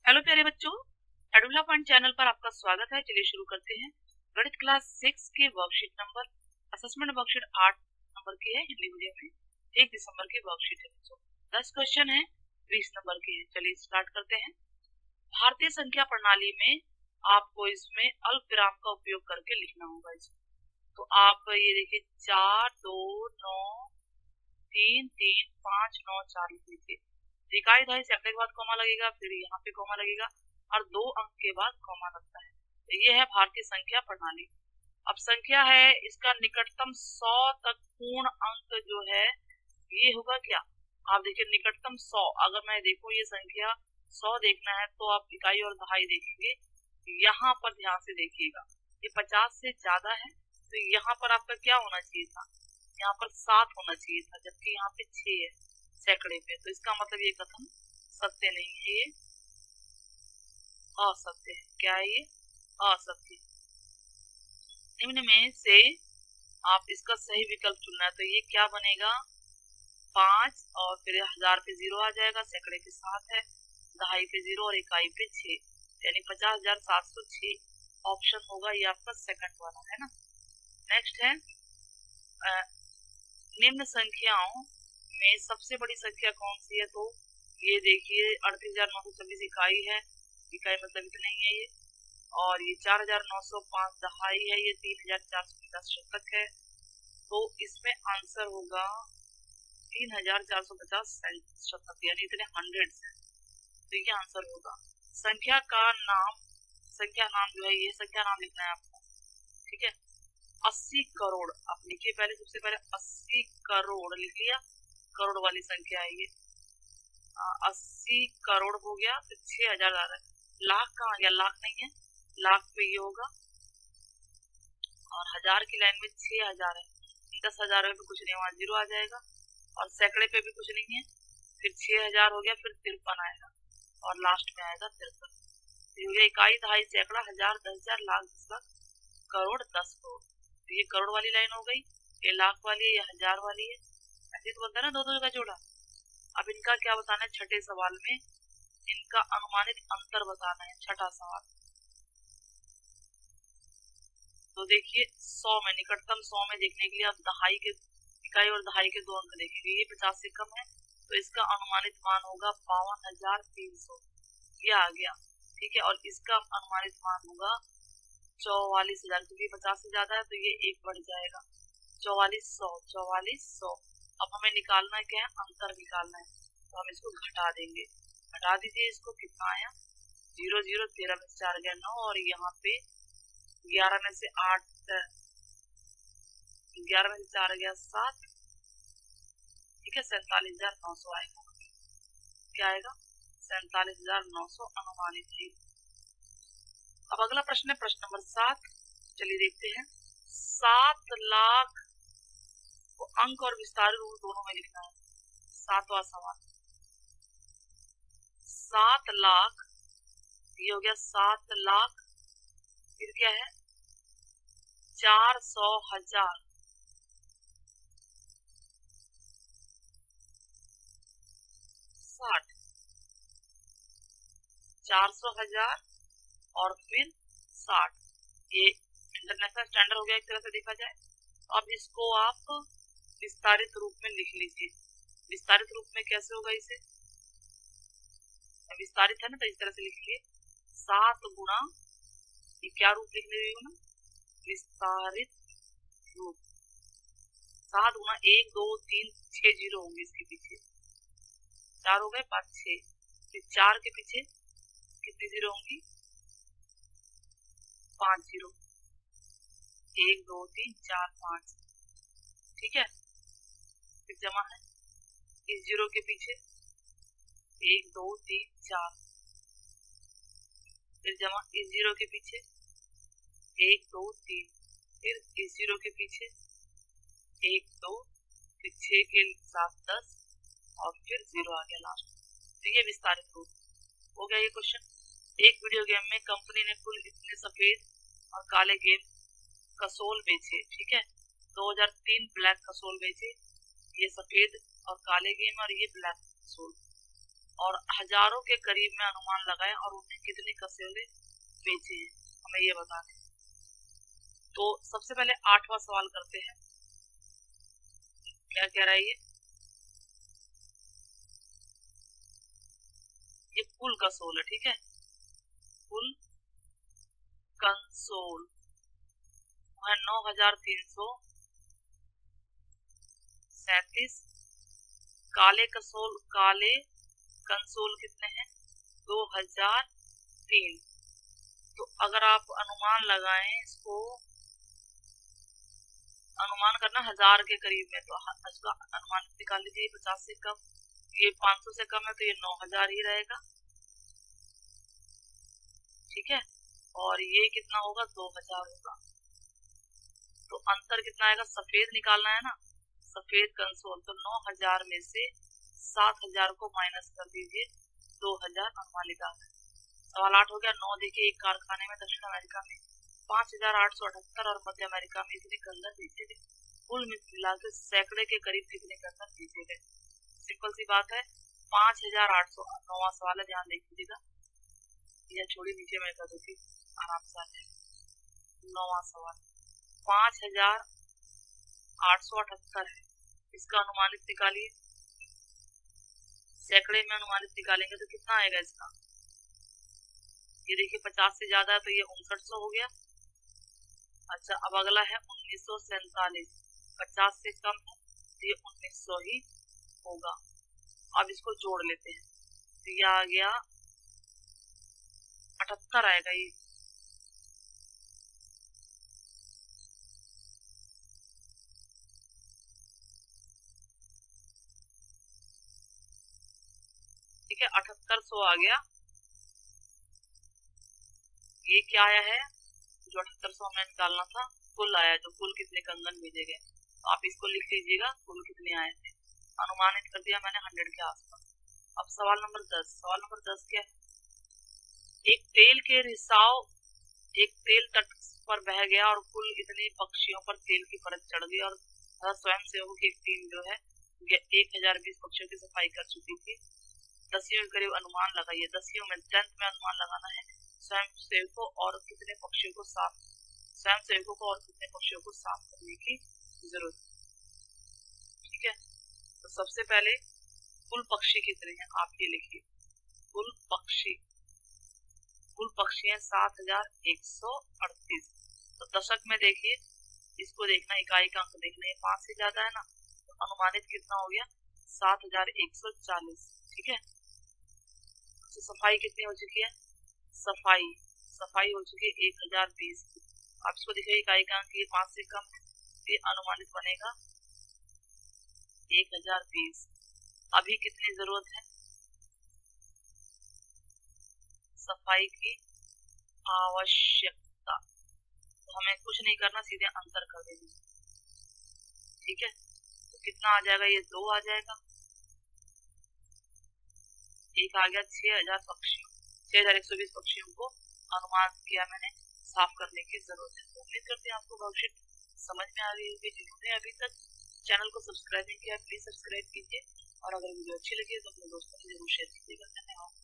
Hello प्यारे बच्चों, एडुला point channel पर आपका स्वागत है। चलिए शुरू करते हैं। गणित क्लास 6 के worksheet number assessment worksheet 8 number की है। हिंदी मीडियम में 1 दिसंबर की वर्कशीट है बच्चों। 10 क्वेश्चन है, 20 नंबर के हैं। चलिए स्टार्ट करते हैं। भारतीय संख्या प्रणाली में आपको इसमें अल्प विराम का उपयोग करके लिखना होगा। इसमें तो आप ये देखिए 4 2 9 3 3 5 9 4 लिख लीजिए। इकाई दहाई सैकड़े के बाद कॉमा लगेगा, फिर यहाँ पे कॉमा लगेगा और 2 अंक के बाद कॉमा लगता है। तो ये है भारतीय संख्या प्रणाली। अब संख्या है, इसका निकटतम 100 तक पूर्ण अंक जो है ये होगा क्या? आप देखिए निकटतम 100, अगर मैं देखूं ये संख्या 100 देखना है तो आप इकाई और दहाई देखेंगे। यहाँ पर ध्यान से देखिएगा, ये 50 से ज्यादा है तो यहाँ पर आपका क्या होना चाहिए था? यहाँ पर 7 होना चाहिए था, जबकि यहाँ पे 6 है सैकड़े पे। तो इसका मतलब ये कथन सत्य नहीं है, ये असत्य है। क्या है ये? असत्य। निम्न में से आप इसका सही विकल्प चुनना है। तो ये क्या बनेगा? 5 और फिर 1000 पे 0 आ जाएगा, सैकड़े पे 7 है, दहाई पे 0 और इकाई पे 6, यानी 50,706 ऑप्शन होगा ये आपका सेकंड वाला है ना। नेक्स्ट है निम्न संख्याओं में सबसे बड़ी संख्या कौन सी है? तो ये देखिए 38,926 इकाई है, इकाई मतलब इतनी ही है ये, और ये 4,905 दहाई है, ये 3,450 शतक है। तो इसमें आंसर होगा 3,450 शतक, यानी इतने हंड्रेड्स है। तो ये आंसर होगा। संख्या का नाम, संख्या नाम जो है ये संख्या नाम लिखना है आपको, ठीक है। 80 करोड़ आप लिखिए, पहले सबसे पहले 80 करोड़ लिख लिया, करोड़ वाली संख्या है ये। 80 करोड़ हो गया, तो 6,000 आ रहा है। लाख कहाँ गया? लाख नहीं है, लाख पे ये होगा, और हजार की लाइन में 6,000 है। 10,000 में कुछ नहीं, वहां 0 आ जाएगा, और सैकड़े पे भी कुछ नहीं है, फिर 6,000 हो गया, फिर 53 आएगा, और लास्ट में आएगा 53। हो गया इकाई दहाई सैकड़ा हजार 10,000 लाख 10 लाख करोड़ 10 करोड़। तो ये करोड़ वाली लाइन हो गई, ये लाख वाली है, ये हजार वाली है। ऐसे तो बनता है ना दो दो का जोड़ा। अब इनका क्या बताना है? छठे सवाल में इनका अनुमानित अंतर बताना है, छठा सवाल। तो देखिए 100 में, निकटतम 100 में देखने के लिए आप दहाई के, इकाई और दहाई के 2 अंक देखेंगे। ये 50 से कम है तो इसका अनुमानित मान होगा 52,300, ये आ गया, ठीक है। और इसका अनुमानित मान होगा 44,000, क्योंकि 50 से ज्यादा है तो ये एक बढ़ जाएगा, 4400, 4400। अब हमें निकालना है क्या है? अंतर निकालना है, तो हम इसको घटा देंगे। घटा दीजिए इसको, कितना आया? 0 0, 13 में से 4 गया 9, और यहाँ पे 11 में से 8, 11 में से 4 गया 7, ठीक है। 47,900 आएगा। क्या आएगा? 47,900 अनुमानित है। अब अगला प्रश्न है प्रश्न नंबर 7। चलिए देखते हैं। 7 लाख को अंक और विस्तारित रूप दोनों में लिखना है। 7वां सवाल, 7 लाख, ये हो गया 7 लाख, फिर क्या है? 400,000, 60, 400,000 और फिर 60। ये इंटरनेशनल स्टैंडर्ड हो गया एक तरह से देखा जाए। अब इसको आप विस्तारित रूप में लिख लीजिए। विस्तारित रूप में कैसे होगा? इसे विस्तारित है ना, तो इस तरह से लिखिए 7 गुणा, ये क्या रूप लिखने रही हूँ ना? विस्तारित रूप। 7 गुणा 1 2 3 6 जीरो होंगे इसके पीछे, 4 हो गए 5 6, फिर 4 के पीछे कितनी जीरो होंगी? 5 जीरो, 1 2 3 4 5, ठीक है। फिर जमा है इस जीरो के पीछे 1 2 3 4, फिर जमा इस जीरो के पीछे 1 2 3, फिर इस जीरो के पीछे 1 2, फिर 6 के साथ 10, और फिर 0 आ गया लास्ट। तो ये विस्तारित रूप हो गया ये क्वेश्चन। एक वीडियो गेम में कंपनी ने कुल इतने सफेद और काले गेम कसोल बेचे, ठीक है। 2003 ब्लैक कसोल बेचे, ये सफेद और काले गेम, और ये ब्लैक कसोल। और हजारों के करीब में अनुमान लगाए और उन्हें कितने कसेले बेचे हैं, हमें ये बताना है। तो सबसे पहले 8वां सवाल करते हैं। क्या कह रहा है ये कुल कंसोल है, ठीक है। कुल कंसोल है 9337। काले कंसोल कितने हैं? 2003। तो अगर आप अनुमान लगाएं, इसको अनुमान करना 1000 के करीब में, तो इसका अनुमान निकाल लीजिए। 50 से कम, ये 500 से कम है तो ये 9000 ही रहेगा, ठीक है। और ये कितना होगा? 2000 होगा। तो अंतर कितना आएगा? सफेद निकालना है ना, सफेद कंसोल। तो 9000 में से 7000 को माइनस कर दीजिए, 2000 अनुमान निकालना है। सवाल 8 हो गया। 9 देखिए, एक कारखाने में दक्षिण अमेरिका में 5878 और मध्य अमेरिका में इतने कंगन बेचे गए। कुल मिलाकर सैकड़े के करीब कितने कंगन बेचे गए? सिंपल सी बात है, 5800। 9वां सवाल है, ध्यान देखिएगा। या छोड़ी, नीचे मैं कर दूंगी, आराम से आ जाए। 9वां सवाल 5878 है, इसका अनुमानित निकालिए। सैकड़े में अनुमानित निकालेंगे तो कितना आएगा इसका? ये देखिए 50 से ज्यादा है तो ये 5900 हो गया। अच्छा, अब अगला है 1947। 50 से कम है तो ये 1900 ही होगा। अब इसको जोड़ लेते हैं तो ये आ गया 78 आएगा ये। ठीक है, 7800 आ गया। ये क्या आया है? जो 7800 हमें निकालना था, कुल आया, जो कुल कितने कंगन भेजे गए। तो आप इसको लिख लीजिएगा, कुल कितने आए थे। अनुमानित कर दिया मैंने 100 के आसपास। अब सवाल नंबर 10। सवाल नंबर 10 क्या है? एक तेल तट पर बह गया और कुल इतने पक्षियों पर तेल की परत चढ़ गई और स्वयं सेवकों की एक टीम जो है 1020 पक्षियों की सफाई कर चुकी थी। 10वीं के करीब अनुमान लगाइए। 10वीं में 10th में अनुमान लगाना है स्वयं सेवकों और कितने पक्षियों को साफ करने की जरूरत, ठीक है। तो सबसे पहले कुल पक्षी कितने हैं आप ये लिखिए। कुल पक्षी हैं 7138। तो दशक में देखिए, इसको देखना, इकाई का अंक देखना है, 5 से ज्यादा है ना, तो अनुमानित कितना हो गया? 7140, ठीक है। तो सफाई कितनी हो चुकी है? सफाई हो चुकी है 1020। आप इसको देखिए, इकाई का अंक ये 5 से कम है, ये अनुमानित बनेगा 1020। अभी कितनी जरूरत है? सफाई की आवश्यकता। तो हमें कुछ नहीं करना, सीधे अंतर कर देंगे, ठीक है। तो कितना आ जाएगा? ये 2 आ जाएगा। एक आ गया 6000 पक्षियों, 6120 पक्षियों को अनुमान किया मैंने साफ करने की जरूरत है। तो उम्मीद करते हैं आपको वर्कशीट समझ में आ रही होगी। जिन्होंने अभी तक चैनल को सब्सक्राइब नहीं किया, प्लीज सब्सक्राइब कीजिए और अगर वीडियो अच्छी लगी तो अपने दोस्तों से जरूर शेयर कीजिएगा। धन्यवाद।